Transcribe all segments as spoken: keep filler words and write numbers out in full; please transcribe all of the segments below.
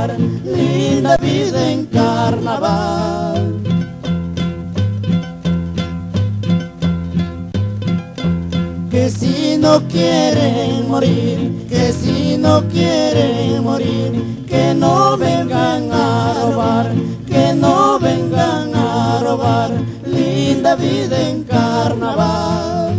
robar, linda vida en carnaval. Que si no quieren morir, que si no quieren morir, que no vengan a robar, que no vengan a robar, linda vida en carnaval.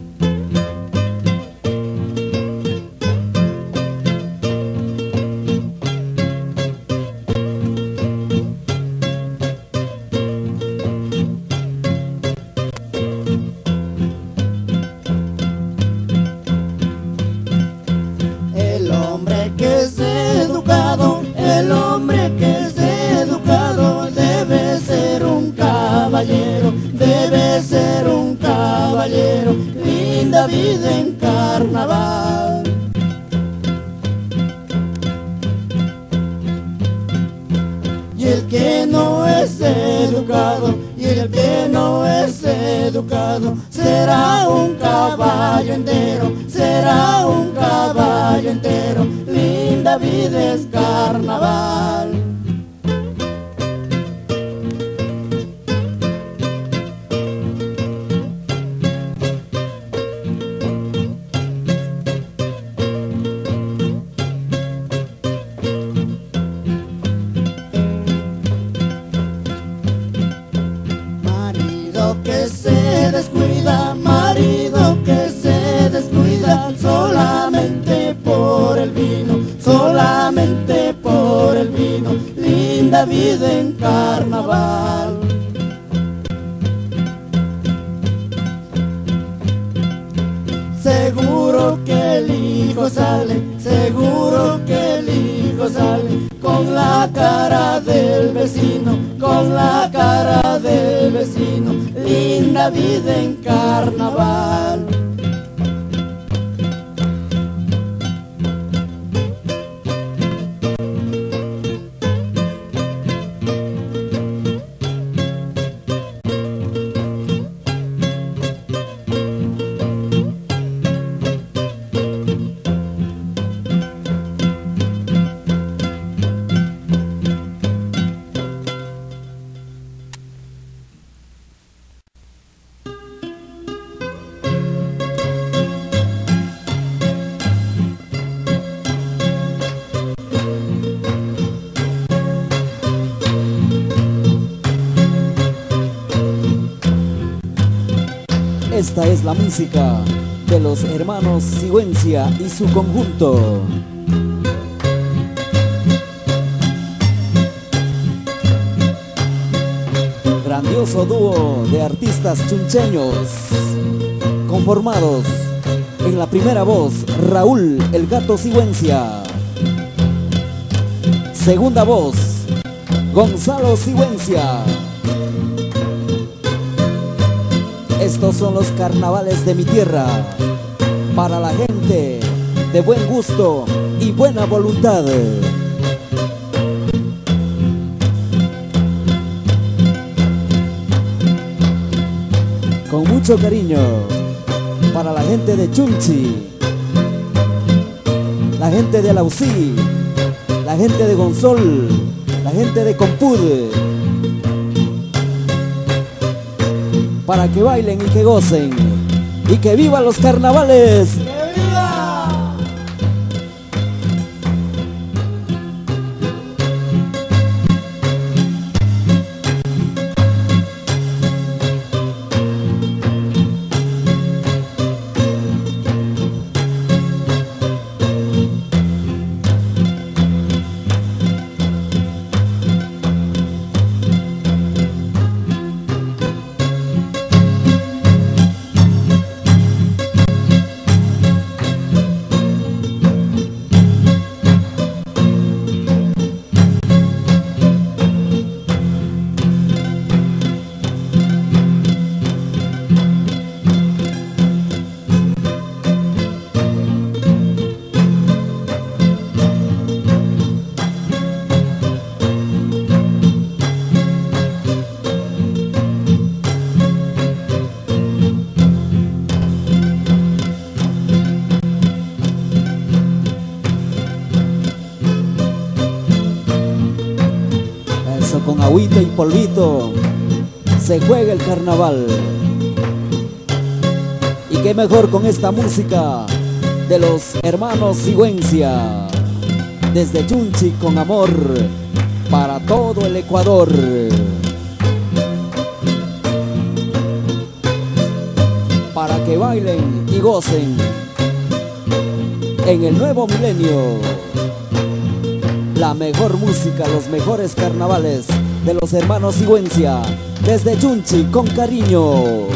El hombre que es educado, el hombre que es educado debe ser un caballero, debe ser un caballero, linda vida en carnaval. Y el que no es educado, y el que no es educado, será un caballo entero, será un caballo entero, linda vida es carnaval. Marido que se descuida, marido que se descuida, solamente por el vino, solamente por el vino, linda vida en carnaval. Seguro que el hijo sale, seguro que el hijo sale, con la cara del vecino, con la cara del vecino, linda vida en carnaval. Esta es la música de los hermanos Sigüenza y su conjunto. Grandioso dúo de artistas chuncheños, conformados en la primera voz Raúl el Gato Sigüenza, segunda voz Gonzalo Sigüenza. Estos son los carnavales de mi tierra, para la gente de buen gusto y buena voluntad. Con mucho cariño, para la gente de Chunchi, la gente de Alausí, la gente de Gonzol, la gente de Compud, para que bailen y que gocen y que vivan los carnavales. ¡Que viva! agüita y polvito, se juega el carnaval. Y qué mejor con esta música de los hermanos Sigüencia, desde Chunchi con amor para todo el Ecuador. Para que bailen y gocen en el nuevo milenio. La mejor música, los mejores carnavales de los hermanos Sigüencia, desde Chunchi con cariño.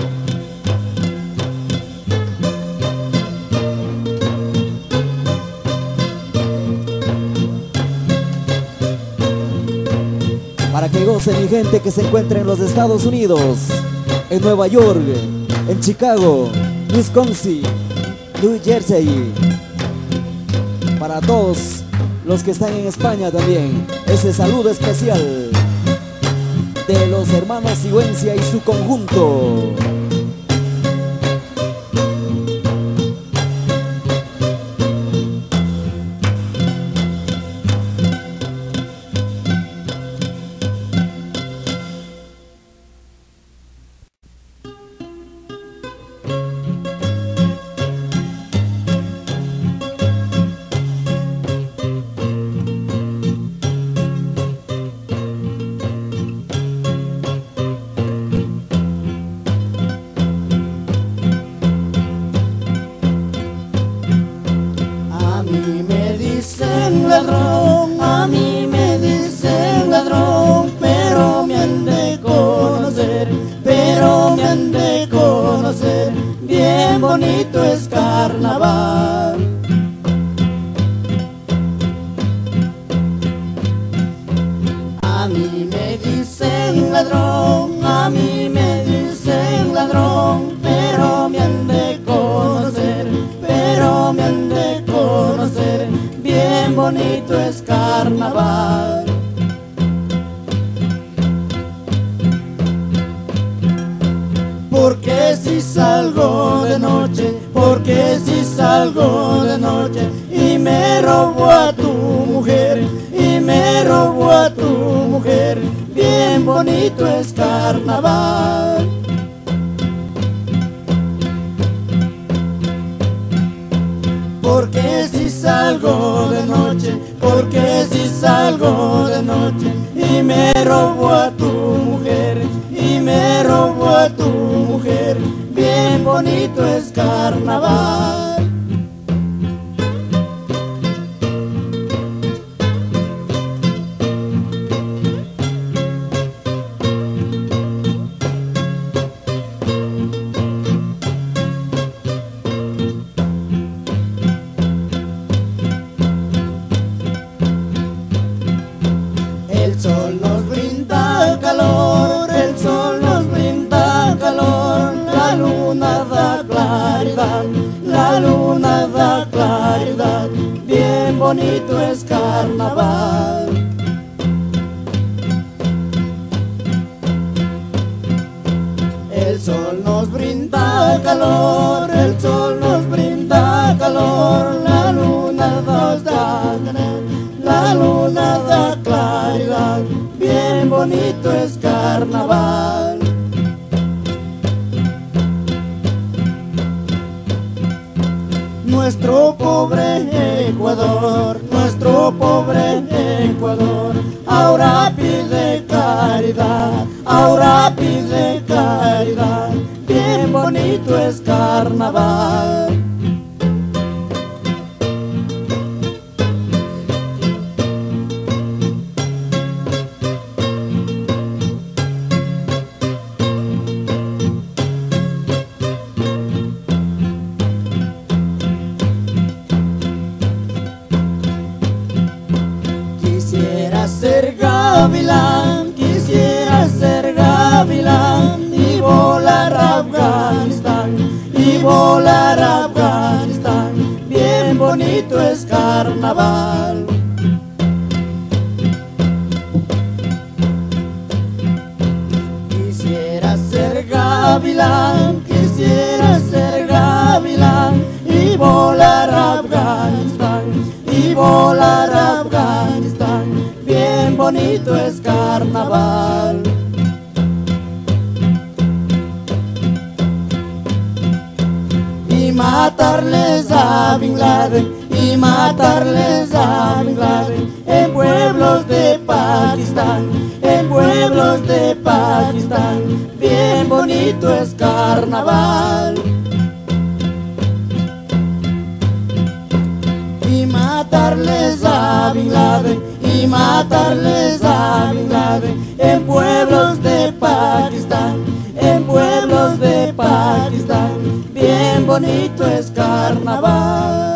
Para que goce mi gente que se encuentra en los Estados Unidos, en Nueva York, en Chicago, Wisconsin, New Jersey. Para todos los que están en España también, ese saludo especial de los hermanos Sigüencia y su conjunto. Ladrón, a mí me dicen ladrón, pero me han de conocer, pero me han de conocer, bien bonito es carnaval. A mí me dicen ladrón, a mí me dicen ladrón, pero me han de conocer, pero me han de conocer, bien bonito es carnaval. Porque si salgo de noche, porque si salgo de noche y me robo a tu mujer, y me robo a tu mujer, bien bonito es carnaval. Porque si salgo de noche, porque si salgo de noche y me robo a tu mujer, y me robo a tu mujer, bien bonito es carnaval. El sol nos brinda calor, el sol nos brinda calor, la luna da claridad, la luna da claridad, bien bonito es carnaval. El sol nos brinda calor, el sol nos brinda calor, la luna nos da claridad, la luna da claridad, bien bonito es carnaval. Nuestro pobre Ecuador, nuestro pobre Ecuador, ahora pide caridad, ahora pide caridad, bien bonito es carnaval. Quisiera ser gavilán, quisiera ser gavilán y volar a Afganistán, y volar a Afganistán, bien bonito es carnaval. Quisiera ser gavilán, quisiera ser gavilán y volar a Afganistán, y volar a Afganistán, bien bonito bonito es carnaval. Y matarles a Bin Laden, y matarles a Bin Laden, en pueblos de Pakistán, en pueblos de Pakistán, bien bonito es carnaval. Y matarles a Bin Laden, y matarles a Bin Laden, en pueblos de Pakistán, en pueblos de Pakistán, bien bonito es carnaval.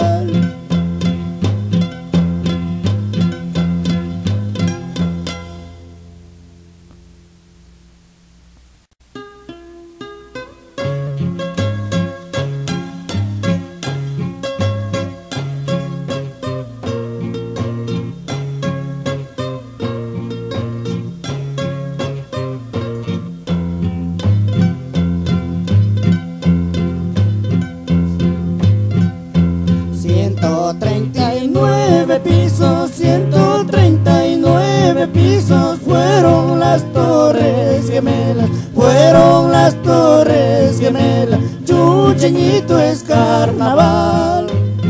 ciento treinta y nueve pisos, ciento treinta y nueve pisos, fueron las torres gemelas, fueron las torres gemelas, Chucheñito es carnaval.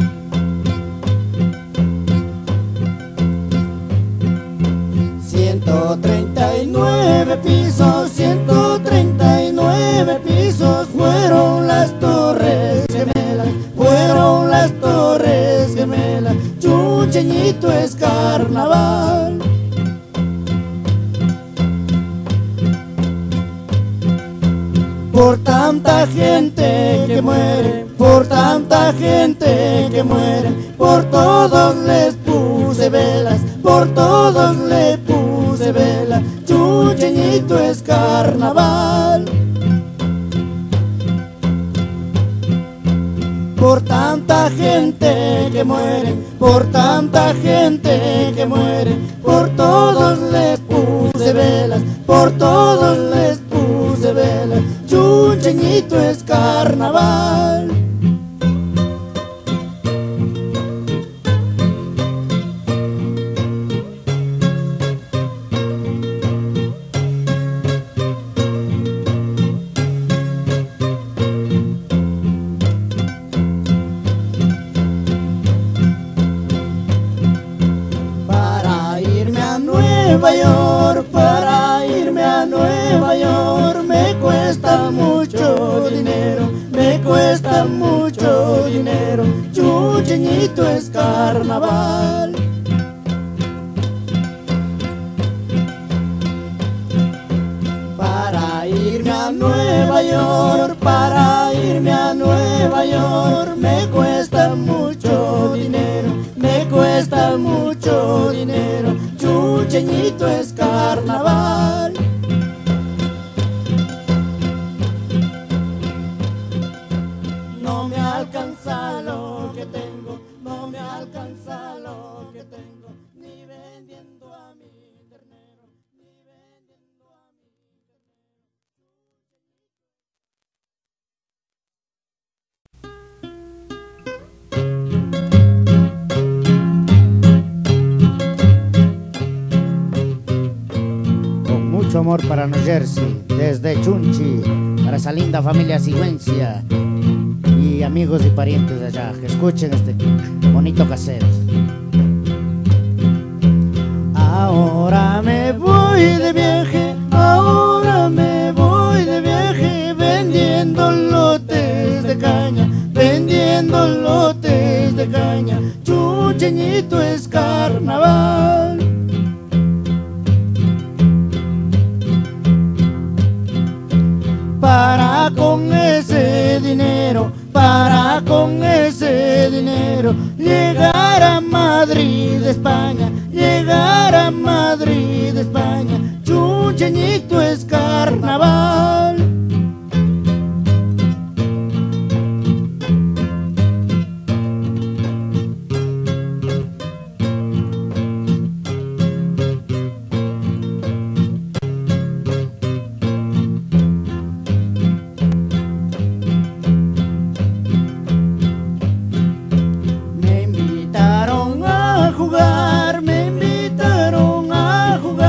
ciento treinta y nueve pisos, ciento treinta y nueve pisos, fueron las torres gemelas, fueron las torres gemelas, Chucheñito es carnaval. Por tanta gente que muere, por tanta gente que muere, por todos les puse velas, por todos les puse velas, Chucheñito es carnaval. Por tanta gente que muere, por tanta gente que muere, por todos les puse velas, por todos les puse velas, Chucheñito es carnaval. Para irme a Nueva York, para irme a Nueva York, me cuesta mucho dinero, me cuesta mucho dinero, Chucheñito es carnaval. Para irme a Nueva York, para irme a Nueva York, me cuesta mucho dinero, me cuesta mucho dinero, Chucheñito es carnaval. No me alcanza lo que tengo, no me alcanza lo que tengo, ni vendiendo a mi ternero, ni vendiendo a mi Con mucho amor para New Jersey, desde Chunchi, para esa linda familia sigüencia y amigos y parientes de allá, que escuchen este bonito cassette. Ahora me voy de viaje, ahora me voy de viaje, vendiendo lotes de caña, vendiendo lotes de caña, Chucheñito es carnaval. Para con ese dinero, para con ese dinero, llegar a Madrid, España, llegar a Madrid, España, Chucheñito es carnaval. Me invitaron a jugar, me invitaron a jugar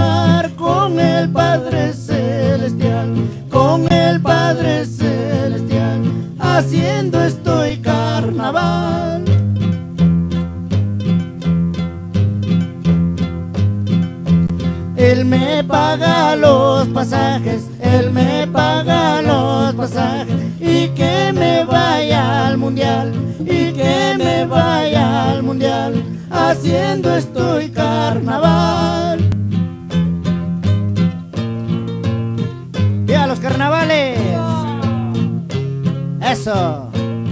Él me paga los pasajes, Él me paga los pasajes. Y que me vaya al mundial, y que me vaya al mundial, haciendo estoy carnaval. ¡Viva los carnavales! ¡Eso!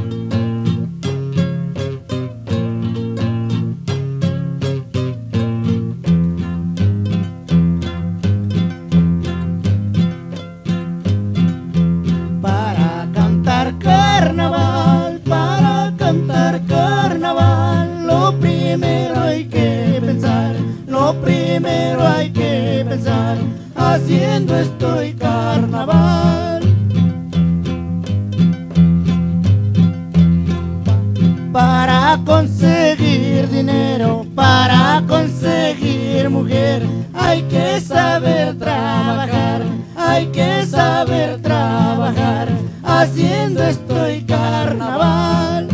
Para cantar carnaval, para cantar carnaval, lo primero hay que pensar, lo primero hay que pensar, haciendo estoy carnaval. Para conseguir dinero, para conseguir mujer, hay que saber trabajar, hay que saber trabajar, haciendo estoy carnaval.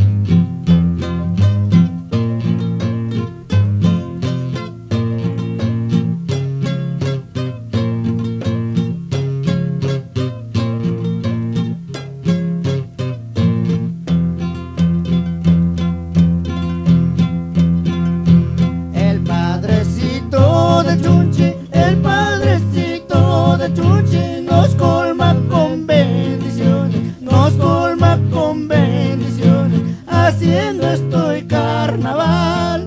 El padrecito de Chunchi, el padrecito de Chunchi nos colma con bendiciones, nos colma con bendiciones, haciendo estoy carnaval.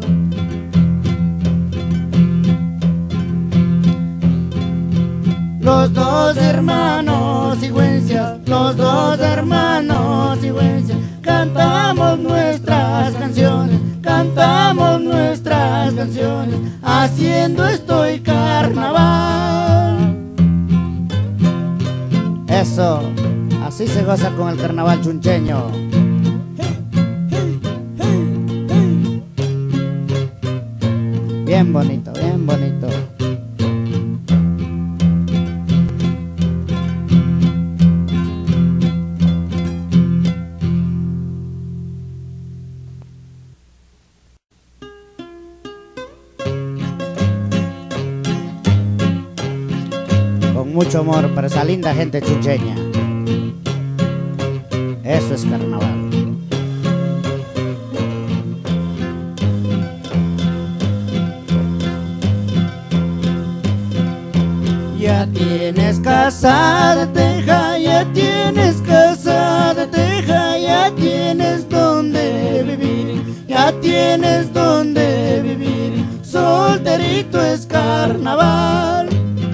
Los dos hermanos Sigüencias, los dos hermanos Sigüencias, cantamos nuestras canciones, cantamos nuestras canciones, haciendo estoy carnaval. Eso, así se goza con el carnaval chuncheño. Bien bonito, bien bonito. Con mucho amor para esa linda gente chuncheña. Eso es carnaval. Ya tienes casa de teja, ya tienes casa de teja, ya tienes donde vivir, ya tienes donde vivir, solterito es carnaval.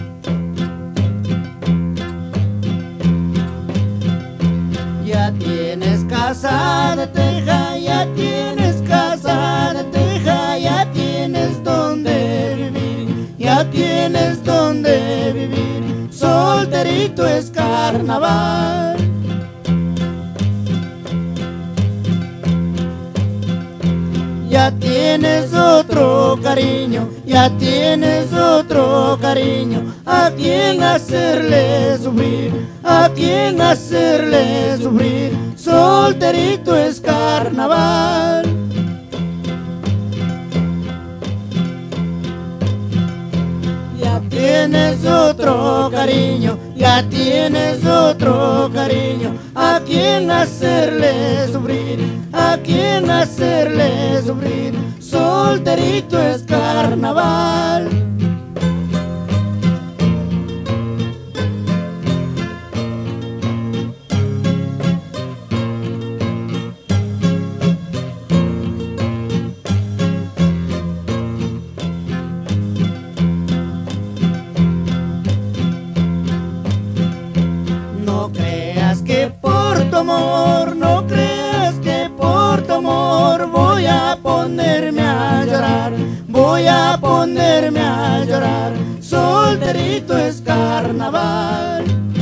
Ya tienes casa de teja, ya tienes casa de teja, ya tienes donde vivir, ya tienes donde vivir, solterito es carnaval. Ya tienes otro cariño, ya tienes otro cariño, a quien hacerle sufrir, a quien hacerle sufrir, solterito es carnaval. Ya tienes otro cariño, ya tienes otro cariño, a quien hacerle sufrir, a quien hacerle sufrir, solterito es carnaval. No creas que por tu amor, no creas que por tu amor voy a ponerme a llorar, voy a ponerme a llorar, solterito es carnaval.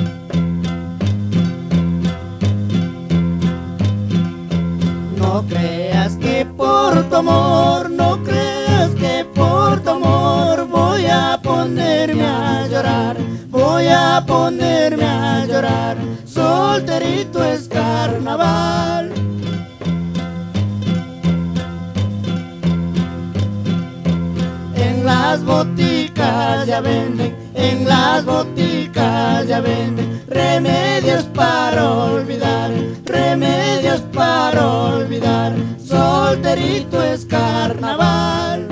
No creas que por tu amor, no creas que por tu amor voy a ponerme a llorar, voy a ponerme a llorar, solterito es carnaval. En la las boticas ya venden, en las boticas ya venden remedios para olvidar, remedios para olvidar. Solterito es carnaval.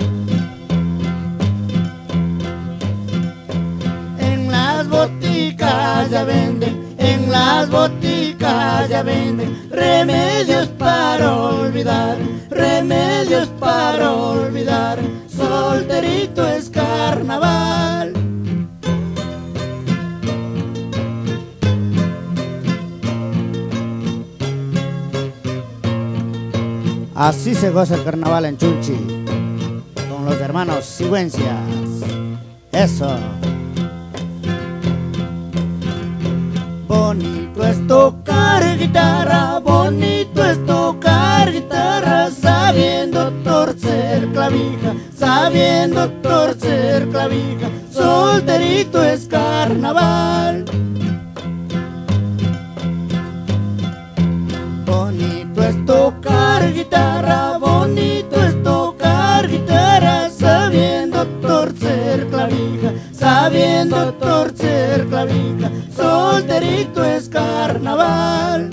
En las boticas ya venden, en las boticas ya venden remedios para olvidar, remedios para olvidar. Solterito es carnaval. Así se goza el carnaval en Chunchi, con los hermanos Sigüencias. Eso. Bonito es tocar guitarra, bonito es tocar guitarra, sabiendo torcer clavija, sabiendo torcer clavija. Solterito es carnaval. Bonito es tocar guitarra, bonito es tocar guitarra, sabiendo torcer clavija, sabiendo torcer clavija. Solterito es carnaval.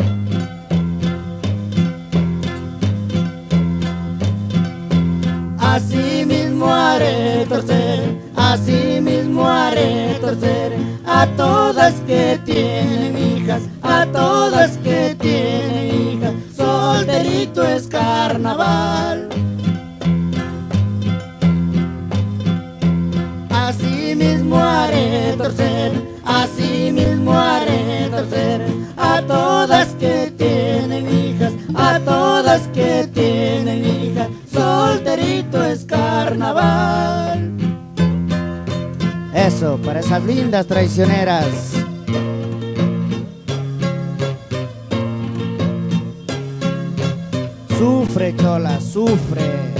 Así mismo haré torcer, así mismo haré torcer a todas que tienen hijas, a todas que tienen hijas. Solterito es carnaval. Así mismo haré torcer, así mismo haré torcer a todas que tienen hijas, a todas que tienen hijas. Solterito es carnaval. Eso, para esas lindas traicioneras. Sufre, chola, sufre.